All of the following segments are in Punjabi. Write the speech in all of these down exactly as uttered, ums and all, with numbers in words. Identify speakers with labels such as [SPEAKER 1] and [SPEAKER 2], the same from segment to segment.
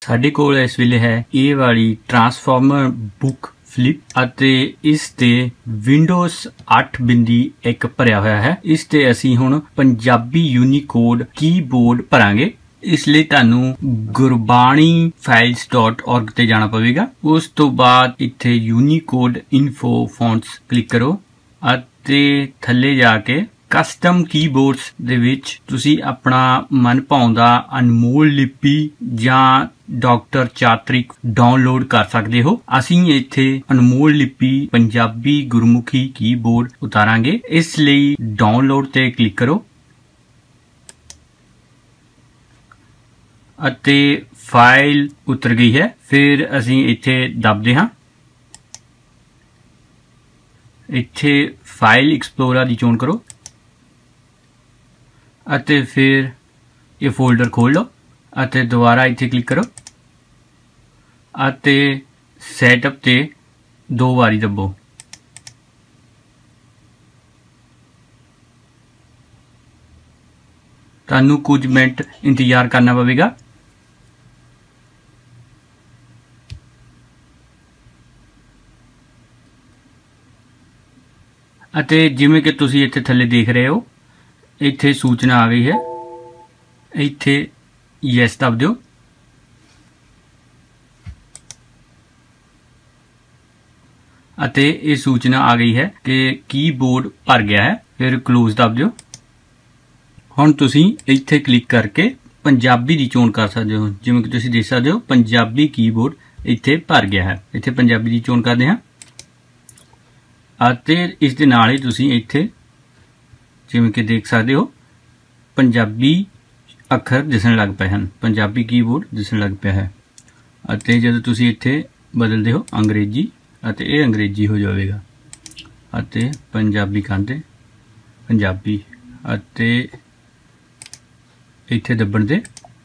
[SPEAKER 1] ਸਾਡੇ ਕੋਲ ਇਸ ਵੇਲੇ ਹੈ ਇਹ ਵਾਲੀ ਟਰਾਂਸਫਾਰਮਰ ਬੁੱਕ फ्लिप ਅਤੇ ਇਸ ਤੇ ਵਿੰਡੋਜ਼ ਅੱਠ ਬਿੰਦੀ ਇੱਕ ਭਰਿਆ ਹੋਇਆ ਹੈ। ਇਸ ਤੇ ਅਸੀਂ ਹੁਣ ਪੰਜਾਬੀ ਯੂਨੀਕੋਡ ਕੀਬੋਰਡ ਭਰਾਂਗੇ। ਇਸ ਲਈ ਤੁਹਾਨੂੰ ਗੁਰਬਾਣੀ ਫਾਈਲਸ ਡਾਟ ਔਰਗ ਤੇ ਜਾਣਾ ਪਵੇਗਾ। ਉਸ ਤੋਂ ਬਾਅਦ ਇੱਥੇ ਯੂਨੀਕੋਡ ਇਨਫੋ ਫੌਂਟਸ ਕਲਿੱਕ ਕਰੋ ਅਤੇ ਥੱਲੇ ਜਾ ਕੇ ਕਸਟਮ ਕੀਬੋਰਡਸ ਦੇ ਵਿੱਚ ਤੁਸੀਂ ਆਪਣਾ ਮਨ ਭਾਉਂਦਾ ਅਨਮੋਲ ਲਿਪੀ ਜਾਂ ਡਾਕਟਰ ਚਾਤਰਿਕ ਡਾਊਨਲੋਡ ਕਰ ਸਕਦੇ ਹੋ। ਅਸੀਂ ਇੱਥੇ ਅਨਮੋਲ ਲਿਪੀ ਪੰਜਾਬੀ ਗੁਰਮੁਖੀ ਕੀਬੋਰਡ ਉਤਾਰਾਂਗੇ। ਇਸ ਲਈ ਡਾਊਨਲੋਡ ਤੇ ਕਲਿੱਕ ਕਰੋ ਅਤੇ ਫਾਈਲ ਉਤਰ ਗਈ ਹੈ। ਫਿਰ ਅਸੀਂ ਇੱਥੇ ਦੱਬਦੇ ਹਾਂ। ਇੱਥੇ ਫਾਈਲ ਐਕਸਪਲੋਰਰ ਦੀ ਚੋਣ ਕਰੋ ਅਤੇ ਫਿਰ ਇਹ ਫੋਲਡਰ ਖੋਲ ਲਓ ਅਤੇ ਦੁਬਾਰਾ ਇੱਥੇ ਕਲਿੱਕ ਕਰੋ ਅਤੇ ਸੈਟਅਪ ਤੇ ਦੋ ਵਾਰੀ ਦੱਬੋ। ਤੁਹਾਨੂੰ ਕੁਝ ਮਿੰਟ ਇੰਤਜ਼ਾਰ ਕਰਨਾ ਪਵੇਗਾ। ਅਤੇ ਜਿਵੇਂ ਕਿ ਤੁਸੀਂ ਇੱਥੇ ਥੱਲੇ ਦੇਖ ਰਹੇ ਹੋ ਇੱਥੇ ਸੂਚਨਾ ਆ ਗਈ ਹੈ। ਇੱਥੇ ਯੈਸ ਦਬ ਦਿਓ ਅਤੇ ਇਹ ਸੂਚਨਾ ਆ ਗਈ ਹੈ ਕਿ ਕੀਬੋਰਡ ਭਰ ਗਿਆ ਹੈ। ਫਿਰ ਕਲੋਜ਼ ਦਬ ਦਿਓ। ਹੁਣ ਤੁਸੀਂ ਇੱਥੇ ਕਲਿੱਕ ਕਰਕੇ ਪੰਜਾਬੀ ਦੀ ਚੋਣ ਕਰ ਸਕਦੇ ਹੋ। ਜਿਵੇਂ ਕਿ ਤੁਸੀਂ ਦੇਖ ਸਕਦੇ ਹੋ ਪੰਜਾਬੀ ਕੀਬੋਰਡ ਇੱਥੇ ਭਰ ਗਿਆ ਹੈ। ਇੱਥੇ ਪੰਜਾਬੀ ਦੀ ਚੋਣ ਕਰਦੇ ਹਾਂ ਅਤੇ ਇਸ ਦੇ ਨਾਲ ਹੀ ਤੁਸੀਂ ਇੱਥੇ ਜਿਵੇਂ ਕਿ ਦੇਖ ਸਕਦੇ ਹੋ ਪੰਜਾਬੀ ਅੱਖਰ ਦਿਸਣ ਲੱਗ ਪਏ ਹਨ। ਪੰਜਾਬੀ ਕੀਬੋਰਡ ਦਿਸਣ ਲੱਗ ਪਿਆ ਹੈ ਅਤੇ ਜਦੋਂ ਤੁਸੀਂ ਇੱਥੇ ਬਦਲਦੇ ਹੋ ਅੰਗਰੇਜ਼ੀ ਅਤੇ ਇਹ ਅੰਗਰੇਜ਼ੀ ਹੋ ਜਾਵੇਗਾ ਅਤੇ ਪੰਜਾਬੀ ਕਹਿੰਦੇ ਪੰਜਾਬੀ ਅਤੇ ਇੱਥੇ ਦੱਬਣ ਦੇ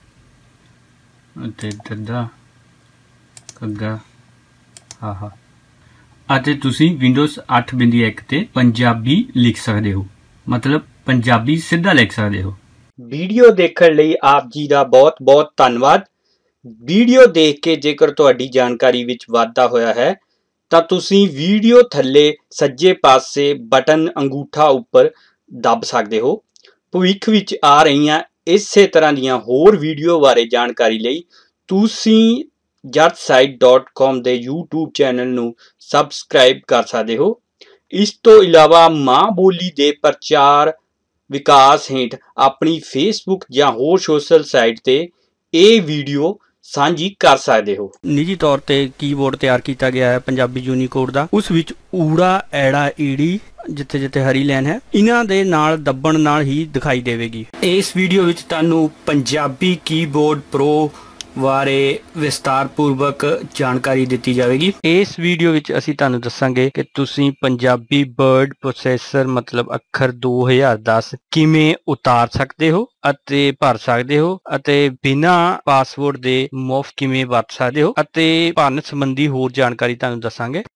[SPEAKER 1] ਅਤੇ ਦੱਦਾ ਕੱਗਾ ਆਹਾ ਅਤੇ ਤੁਸੀਂ ਵਿੰਡੋਜ਼ ਅੱਠ ਬਿੰਦੀ ਇੱਕ ਤੇ ਪੰਜਾਬੀ ਲਿਖ ਸਕਦੇ ਹੋ। मतलब पंजाबी सीधा लिख सकते हो।
[SPEAKER 2] वीडियो देखने लिए आप जी का बहुत बहुत धन्यवाद। वीडियो देख के जेकर तुहाडी जानकारी विच वाधा होया है तां तुसीं वीडियो थल्ले सज्जे पासे बटन अंगूठा उपर दब सकते हो। भविख विच आ रही इसे तरह दियां होर वीडियो बारे जानकारी लई तुसीं जट साइट डॉट कॉम दे यूट्यूब चैनल नूं सबसक्राइब कर सकते हो। इस तो इलावा माँ बोली दे प्रचार विकास हेठ अपनी फेसबुक या होर सोशल साइट ते ये वीडियो सांझी कर सकते हो।
[SPEAKER 1] निजी तौर ते कीबोर्ड तैयार किया गया है पंजाबी यूनीकोड दा। उस विच ऊड़ा ऐड़ा ईड़ी जिथे जिथे हरी लाइन है इन्हां दे नाल दब्बण नाल ही दिखाई देवेगी। इस वीडियो विच तुहानू पंजाबी कीबोर्ड प्रो बारे विस्तारपूर्वक जानकारी दी जाएगी। इस वीडियो विच असीं तुहानू दसांगे कि तुसीं पंजाबी वर्ड प्रोसैसर मतलब अखर दो हज़ार दस किवें उतार सकते हो अते भर सकते हो अते बिना पासवर्ड दे मुफ्त किवें वरत सकते हो अते भरन संबंधी होर जानकारी तुहानू दसांगे।